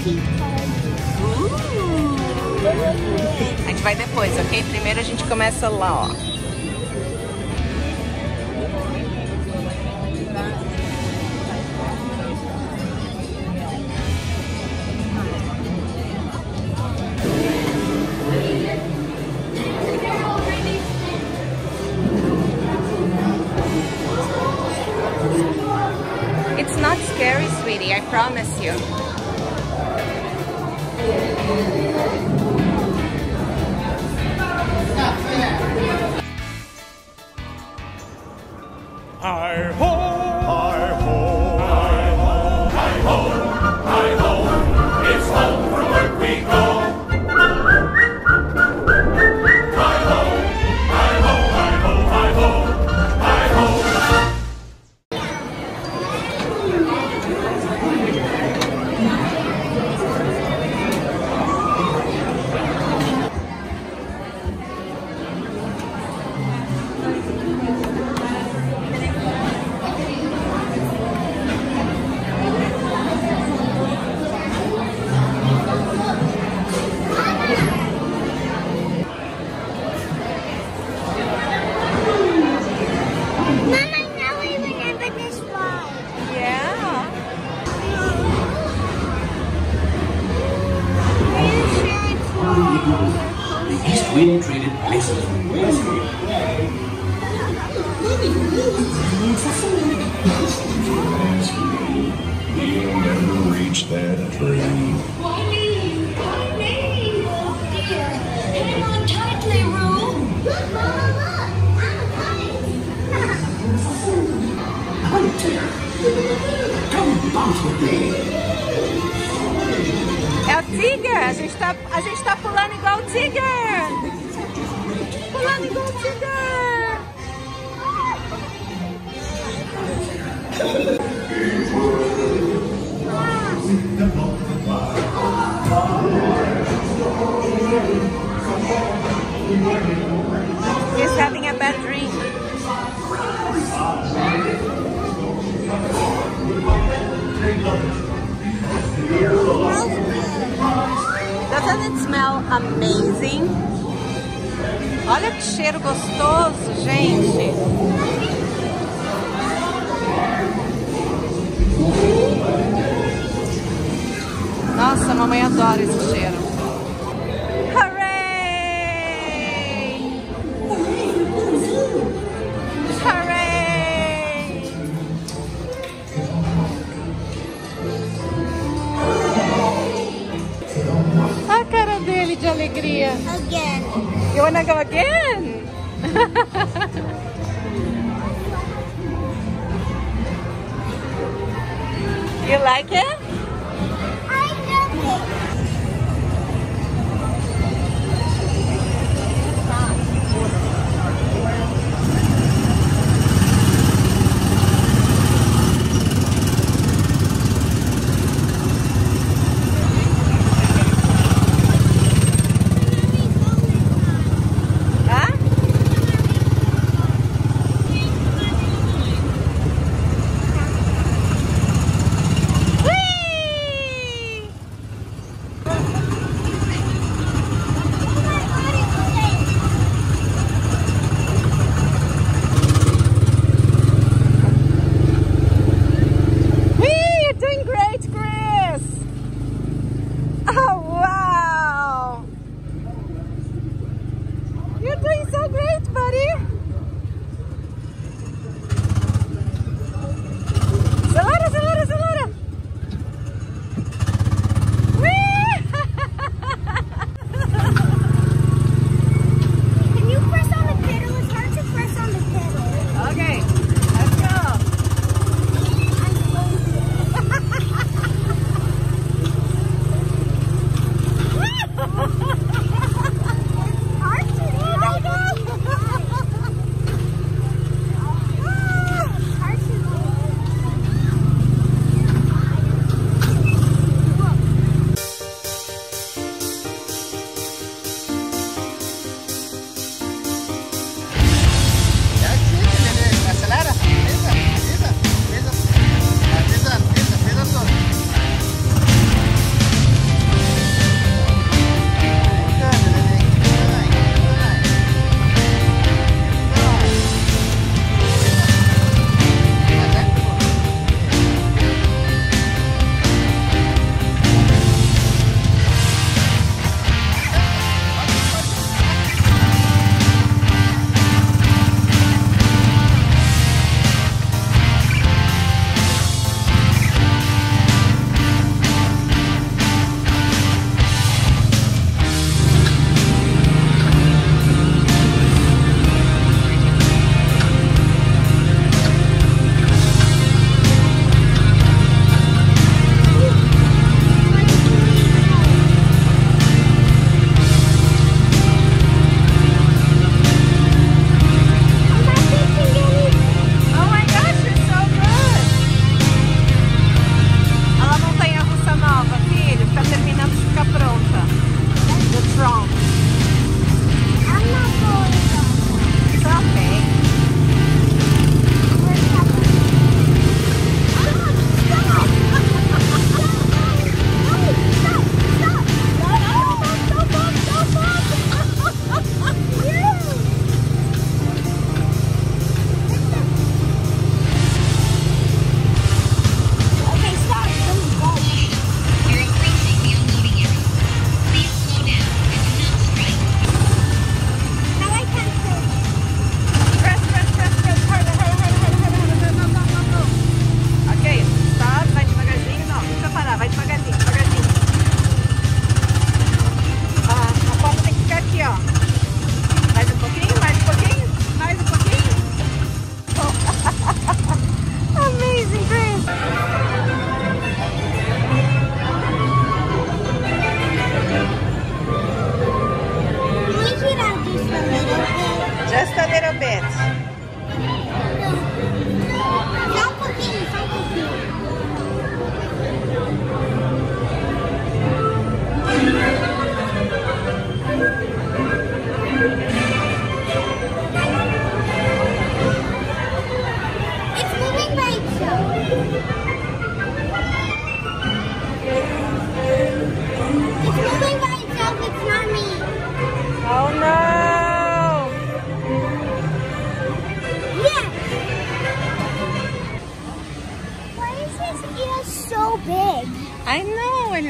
A gente vai depois, ok? Primeiro a gente começa lá, ó. It's not scary, sweetie, I promise you. Hi ho, hi ho, hi ho, hi ho, hi ho. It's home from work we go. Hi ho, hi ho, hi ho, hi ho, hi ho. The East Wind traded places with Wesley. We'll never reach that train. Why me? Why me? Oh dear. Hang on tightly, Roo. Look, Mama, look. Hunter, come bounce with me. É o Tigger! A gente tá pulando igual o Tigger! Pulando igual o Tigger! He's having a bad dream. Doesn't it smell amazing? Olha que cheiro gostoso, gente! Nossa, a mamãe adora esse cheiro. Hooray! Hooray! A cara dele de alegria. Again. You wanna go again? You like it? I love it. Whee!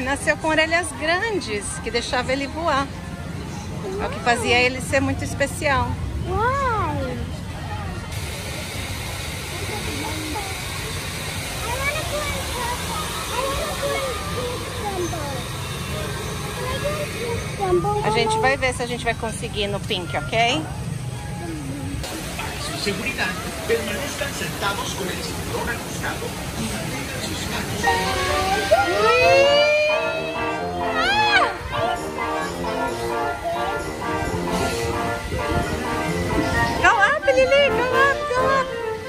nasceu com orelhas grandes, que deixava ele voar. É o que fazia ele ser muito especial. Why? A gente vai ver se a gente vai conseguir no pink, ok? Para su seguridad, permanezcan sentados con el cinturón ajustado y mantengan sus manos. Go up, Lily! Go up, go up!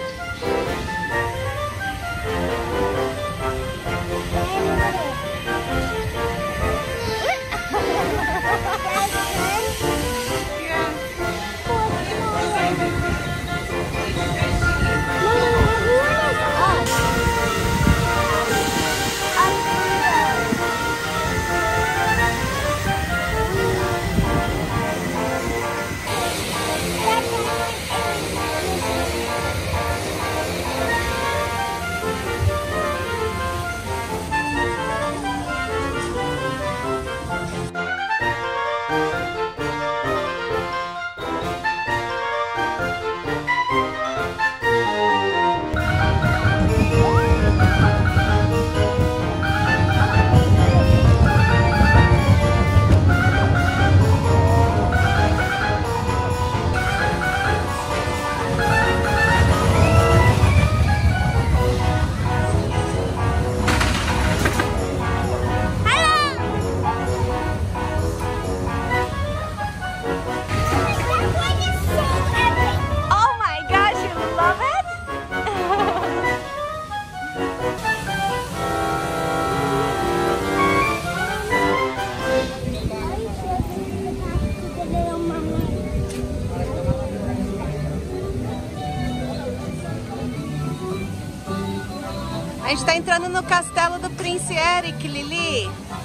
A gente tá entrando no castelo do Príncipe Eric, Lily.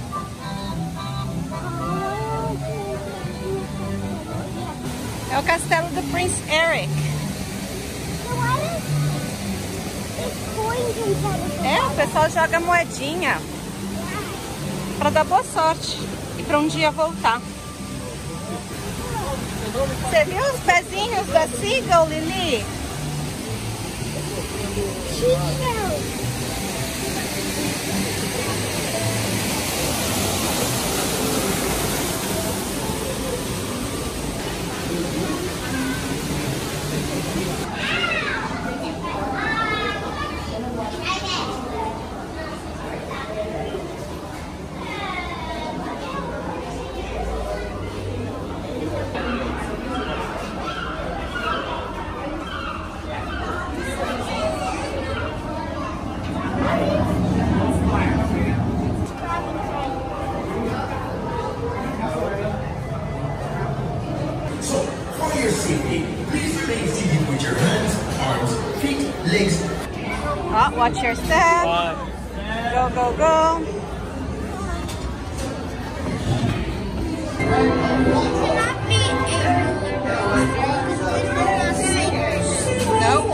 É o castelo do Príncipe Eric. É, o pessoal joga moedinha pra dar boa sorte e pra um dia voltar. Você viu os pezinhos da Seagull, Lily? So, for your safety, please remain seated with your hands, arms, feet, legs. Oh, watch your step. Go, go, go. Nope.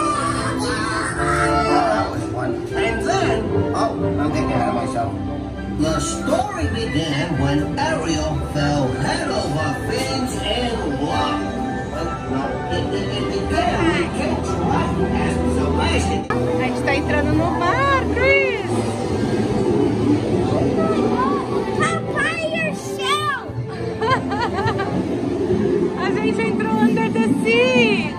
And then, I'm getting ahead of myself. The story began when Ariel fell head over fins in water. It began when Kate tried as Sebastian. A gente tá entrando no mar, Chris. A gente entrou under the sea.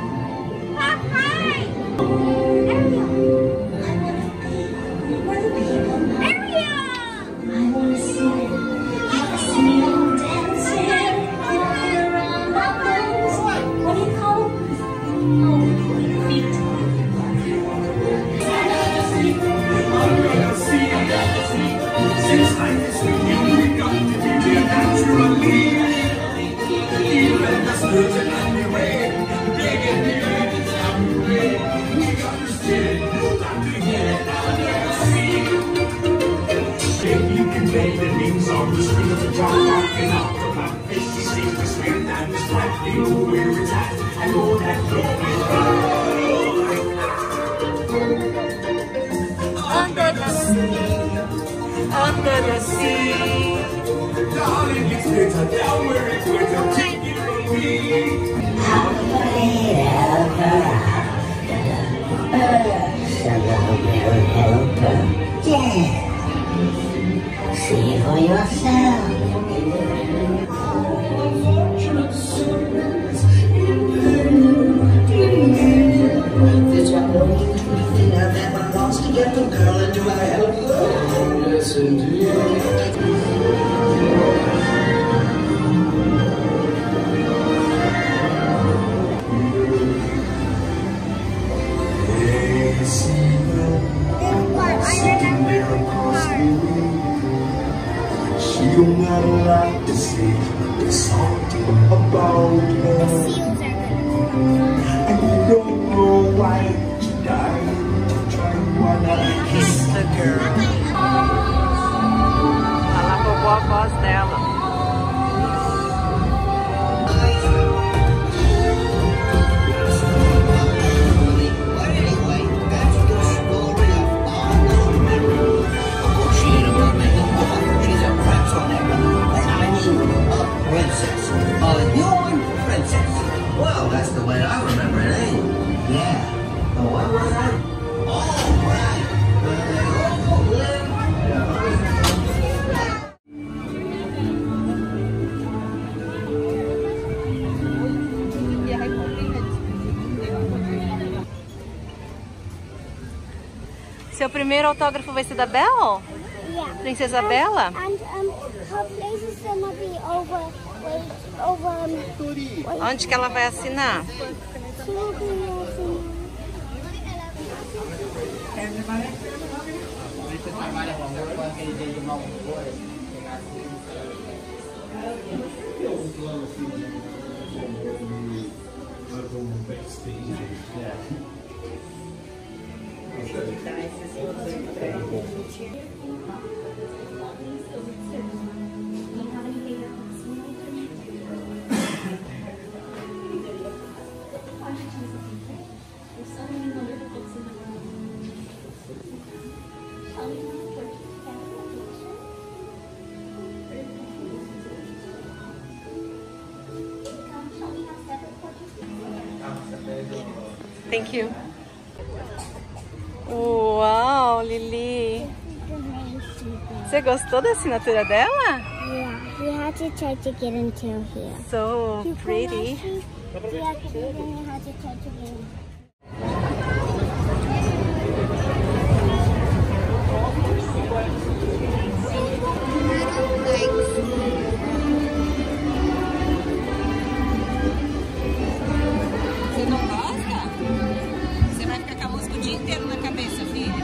Under the sea. Darling, it's better down where it's better. Take it from me. See for yourself. Unfortunate souls in This young thing I've ever wants to get the girl into a hell. Yes, indeed. She don't got a lot to say. There's something about her. And you don't know why she died to try wanna Kiss the girl. Ela roubou a voz dela. But anyway, that's the story of our little Mary. Of course, she ain't a mermaid no more. She's a prince on that one. I mean, a princess. A human princess. Well, that's the way I remember it, eh? Yeah. Oh, what was that? Oh, right. Seu primeiro autógrafo vai ser da Belle? Yeah. Princesa Bella? And her place is gonna be over. Onde que ela vai assinar? Thank you. Uau, Lili. Você gostou da assinatura dela? Yeah, we had to try to get until here. So pretty. Yeah, we had to try to get in. Você não gosta? Você vai ficar com a música o dia inteiro na cabeça, filha.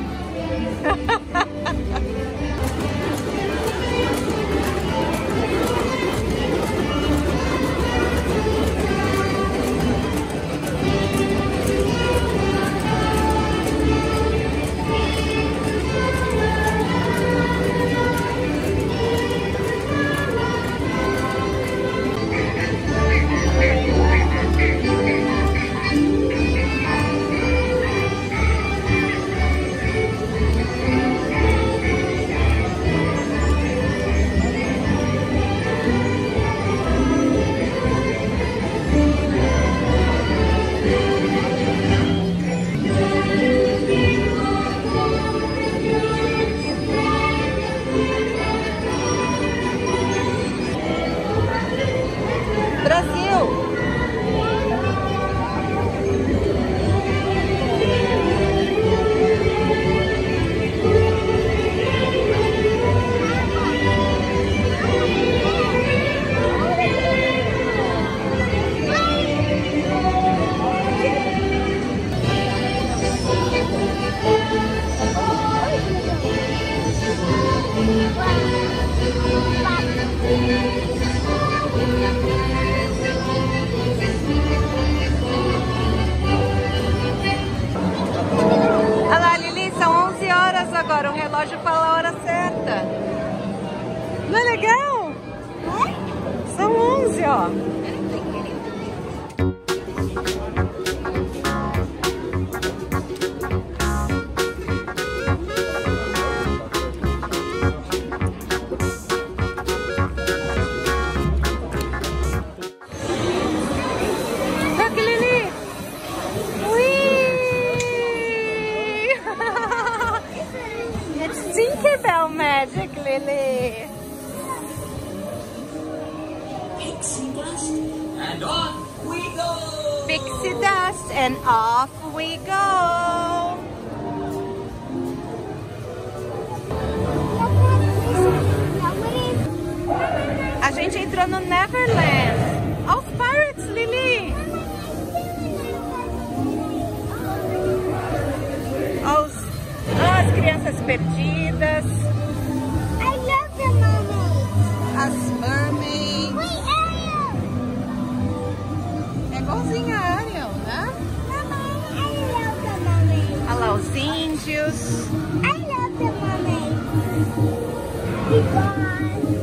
Olha lá, Lili, são 11 horas agora, o relógio fala a hora certa. Não é legal? São 11, ó. Lily. Pixie dust, and off we go! Pixie dust and off we go. A gente entrou no Neverland. Olha os Pirates, Lily. Olha as crianças perdidas. I love the mermaids. As mermaids. Wait, Ariel. É igualzinho a Ariel, né? Mama, I love the mermaids. Olha lá os índios. I love the mermaids. Because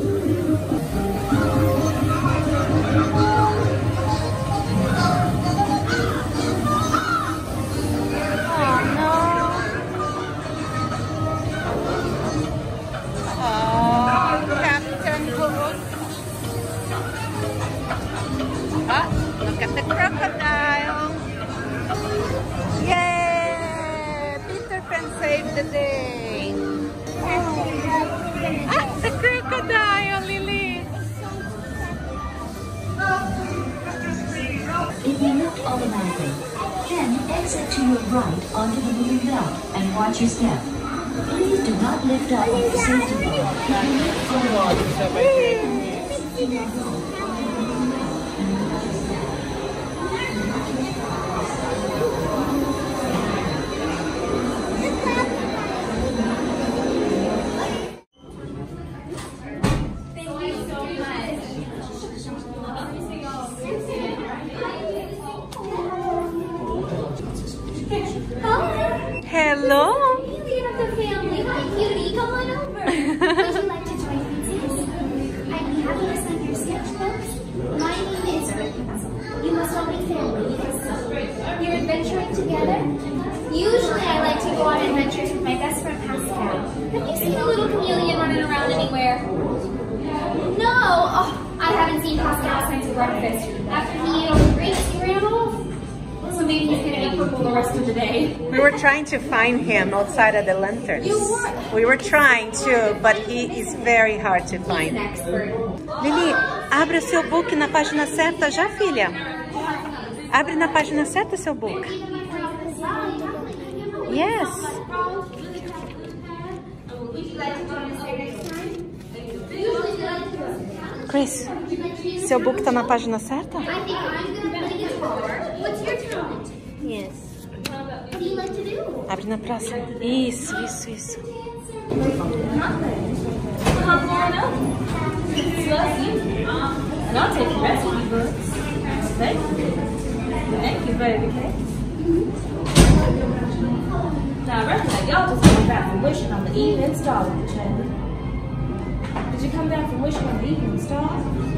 Look at the crocodile. Yay! Peter Pan saved the day. Ah, the crocodile, Lily. If you lift automatically, then exit to your right onto the moving belt and watch your step. Please do not lift up with the safety belt. If you lift forward, Hello. you of the family. Hi, cutie. Come on over. Would you like to join Princess? I'd be happy to sign your sketchbooks. My name is Rapunzel. You must all be family because you're adventuring together. Usually I like to go on adventures with my best friend Pascal. Have you seen a little chameleon running around anywhere? No. Oh, I haven't seen Pascal since breakfast. After he ate all the grapes, he ran off. So maybe he's gonna be purple the rest of the day. We were trying to find him outside of the lanterns. You were? We were trying to, but he is very hard to He's an find. expert. Lily, abre o seu book na página certa já, filha? Abre na página certa seu book. Yes. Chris, seu book tá na página certa? I think I'm gonna play guitar. What's your talent? Yes. What do you like to do? Abre na próxima. Isso, isso, isso. Come on up. Bless you. And I'll take the rest of you books. Thank you. Thank you, baby cake. Now I reckon that y'all just came back from wishing on the evening star with the chamber. Did you come back from wishing on the evening star?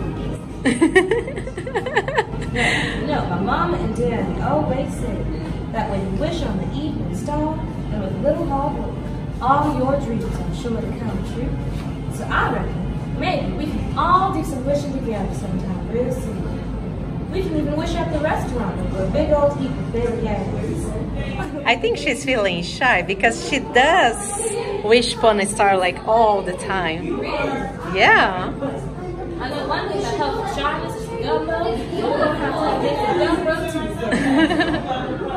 No, my mama and daddy always said that when you wish on the evening star and with a little hard work, all your dreams are sure to come true. So I reckon maybe we can all do some wishing together sometime real soon. We can even wish at the restaurant over a big old heap of berry apples. I think she's feeling shy because she does wish upon a star like all the time. Yeah. I know one thing that helps with shyness is gumbo. You don't have to have gumbo too.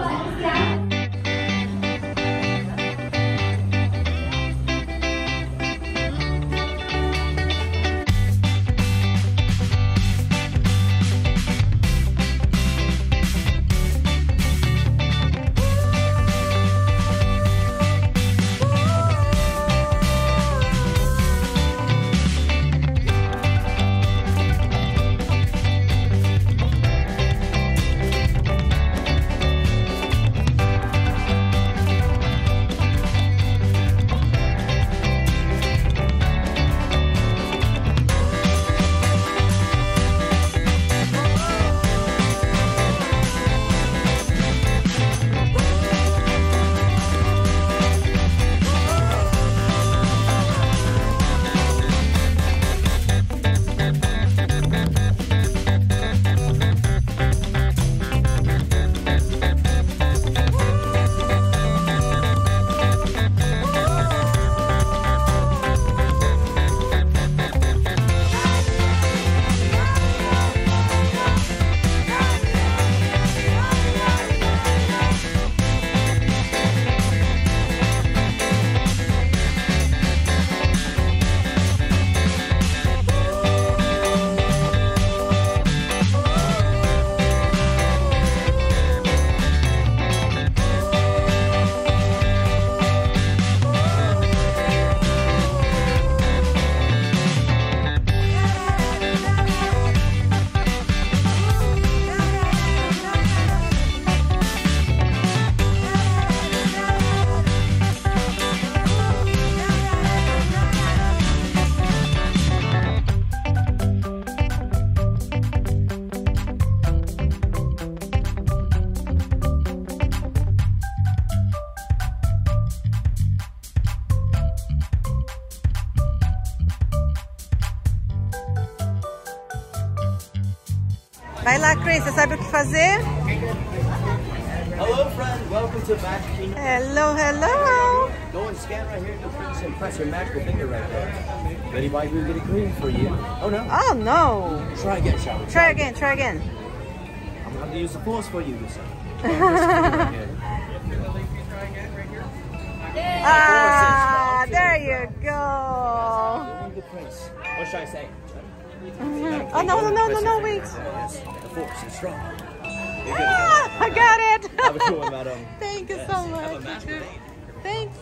Vai lá, Chris, você sabe o que fazer? Hello, friend. Welcome to Magic Kingdom. Hello, hello. Go and scan right here at the Prince and press your magical finger right there. Ready, Mike? We'll get it green for you. Oh, no. Oh, no. Try again, shall we? Try again, try again. I'm going to have to use the force for you this time. Ah, there you go. The Prince. What should I say? Oh, no, wait. Yes, the force is strong. Ah, I got it. Have a cool one, madam. Thank you so much. Thanks.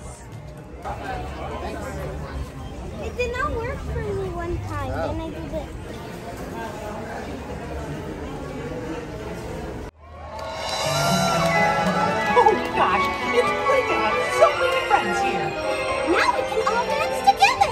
It did not work for me one time, then I did it. Oh gosh, it's great to have so many friends here. Now we can all dance together.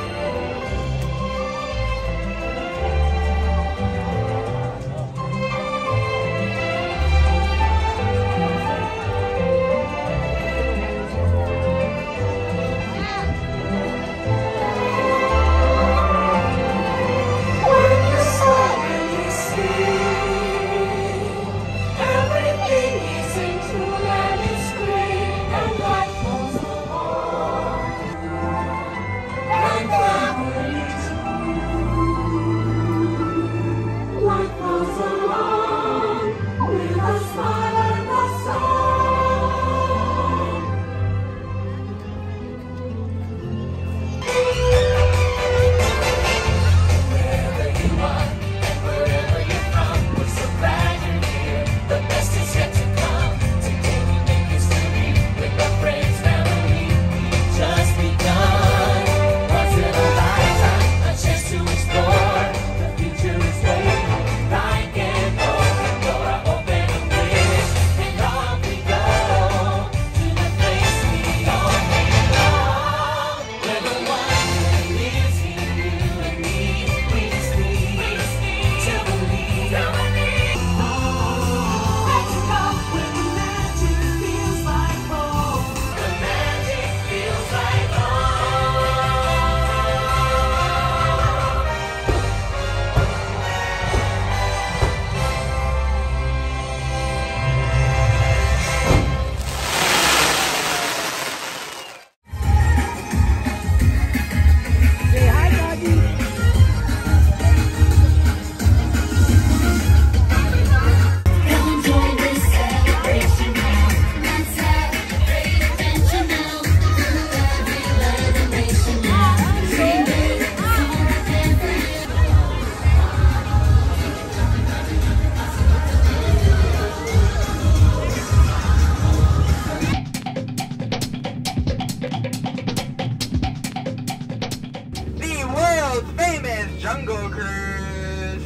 Jungle Cruise.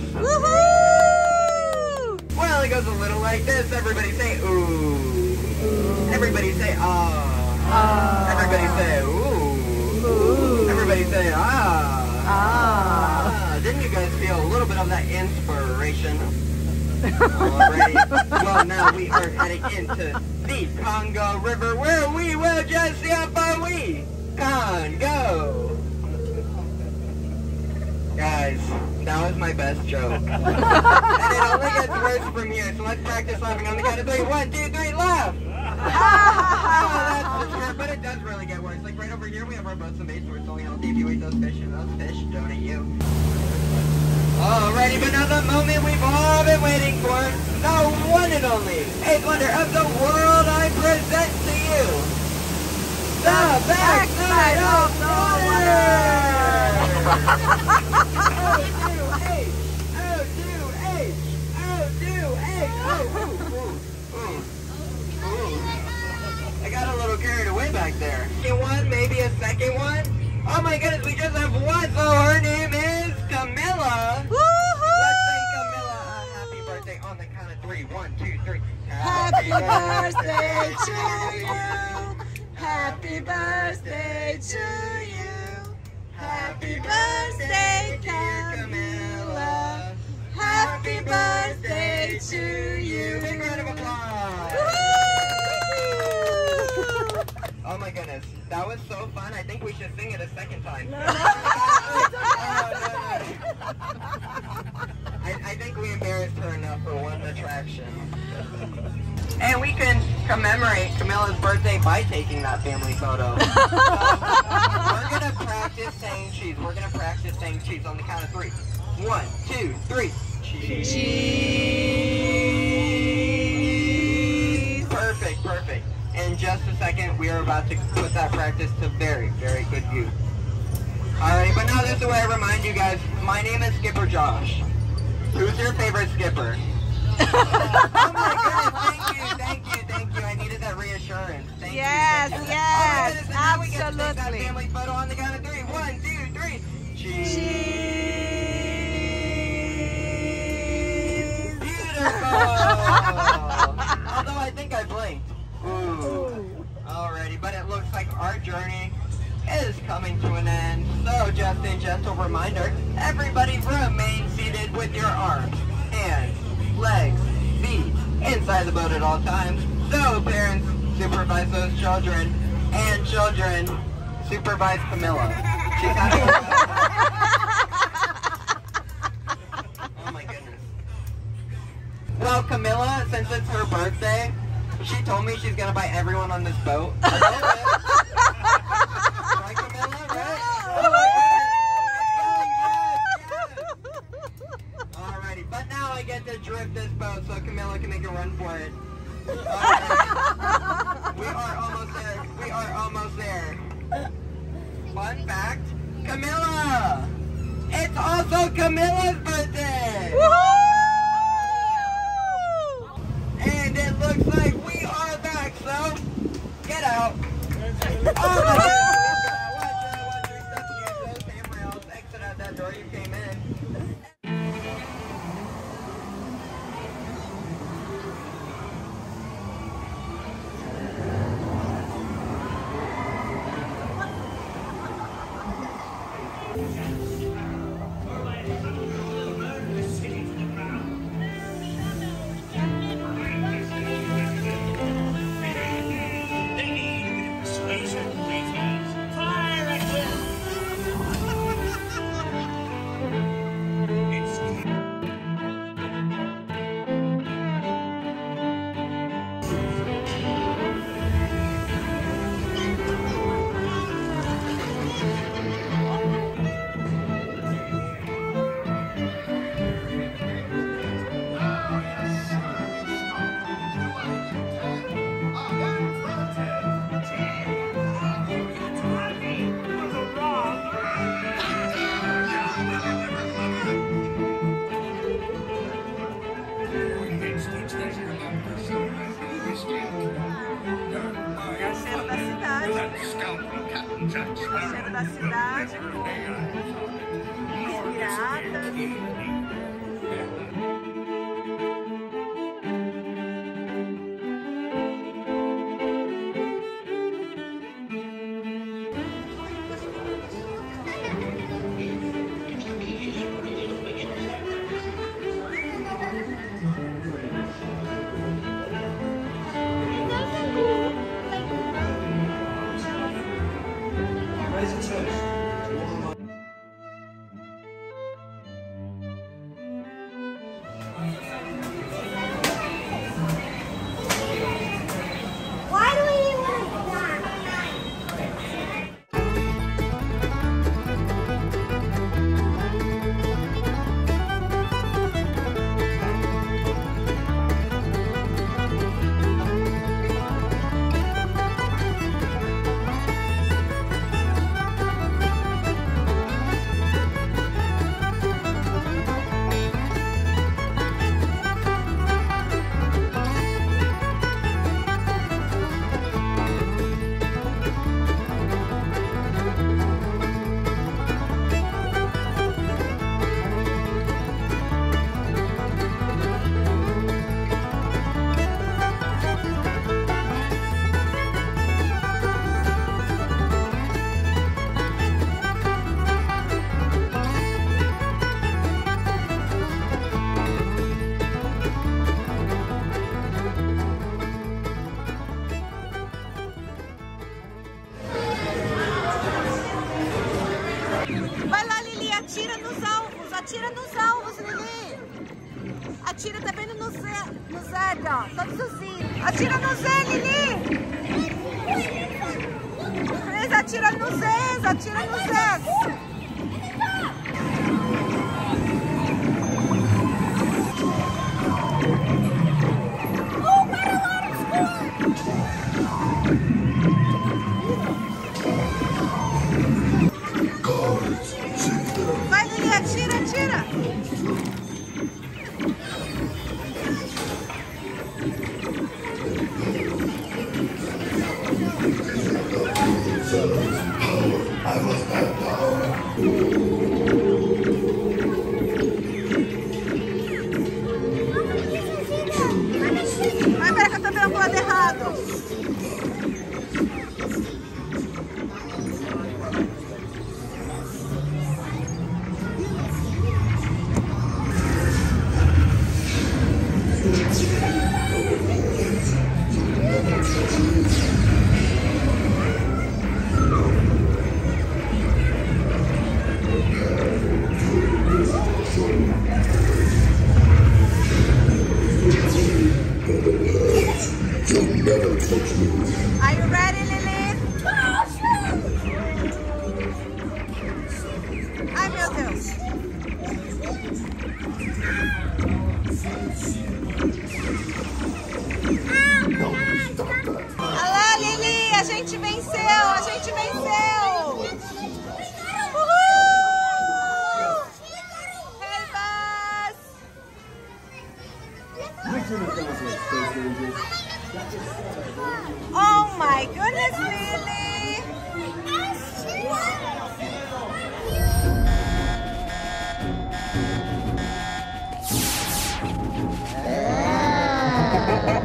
Woohoo! Well, it goes a little like this. Everybody say ooh. Everybody say ah. Everybody say ooh. Everybody say ah. Didn't you guys feel a little bit of that inspiration? Alrighty. Well, now we are heading into the Congo River, where we will just see how far we can go. Guys, that was my best joke. And it only gets worse from here, so let's practice laughing on the count of 3. 1, 2, 3, laugh! That's just hard, but it does really get worse. Like right over here, we have our boats and baits where it's only healthy if you eat those fish, and those fish don't eat you. Alrighty, but now the moment we've all been waiting for, the one and only 8th wonder of the world, I present to you the backside of the water! I got a little carried away back there. Second one, maybe a second one. Oh my goodness, we just have one, so her name is Camilla. Woohoo! Let's sing Camilla a happy birthday on the count of 3. 1, 2, 3. Happy birthday to you. Happy birthday to you. Happy birthday, Camilla. Happy birthday to you. Big round of applause. Oh my goodness, that was so fun. I think we should sing it a second time. No. I think we embarrassed her enough commemorate Camilla's birthday by taking that family photo. We're gonna practice saying cheese. We're gonna practice saying cheese on the count of 3. 1, 2, 3. Cheese. Cheese. Perfect, perfect. In just a second, we are about to put that practice to very, very good use. Alright, but now this is the way I remind you guys. My name is Skipper Josh. Who's your favorite skipper? Oh my goodness, thank you. I needed that reassurance. Thank you. Yes, Absolutely. absolutely. We get to take that family photo on the count of 3. 1, 2, 3. Cheese. Beautiful. Although I think I blinked. Ooh. Alrighty, but it looks like our journey is coming to an end. So just a gentle reminder, everybody remain seated with your arms, hands, legs, feet inside the boat at all times. So parents, supervise those children, and children, supervise Camilla. She's having oh my goodness. Well, Camilla, since it's her birthday, she told me she's gonna buy everyone on this boat a little bit. Right, Camilla? Right? Alrighty, but now I get to drift this boat so Camilla can make a run for it. We are almost there. Fun fact, Camilla! It's also Camilla's birthday! And it looks like we are back, so get out. Oh my God. Watch your stuff, use those handrails, exit out that door you came in. Cheiro da cidade, inspirada. Atira nos alvos, Lili! Atira também no Zé, ó. Todos os Zinhos. Atira no Zé, Lili. Cris, atira no Zé, atira no Zé. Vai, Lili, atira, atira. Vai, pera que eu tô vendo pro lado errado. Are you ready, Lili? Ai, meu Deus. Olha lá, Lili, a gente venceu, a gente venceu. Uhul! Hey, Buzz! Oh my goodness, Lili!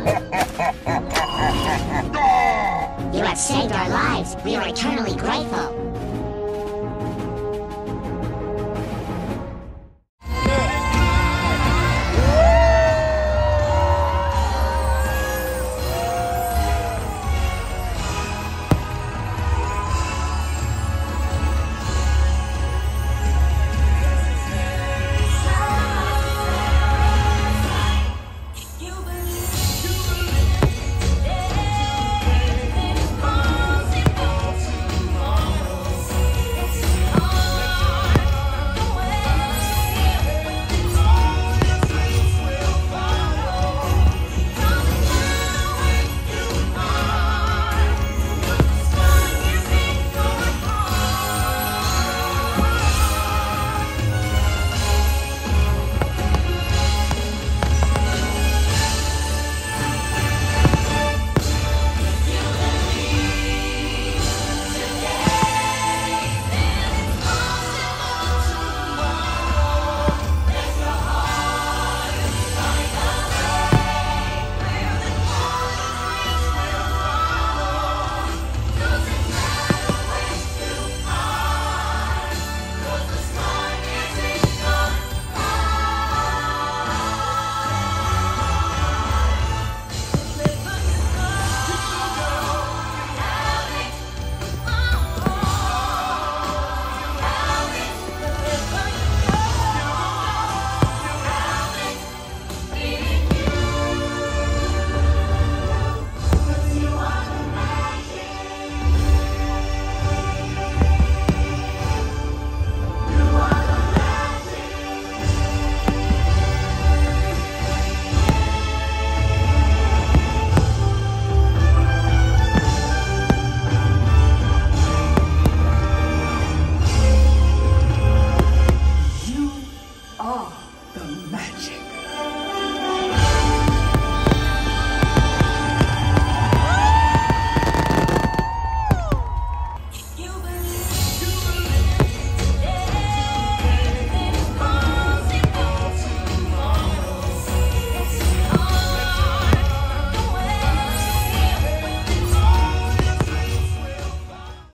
You have saved our lives. We are eternally grateful.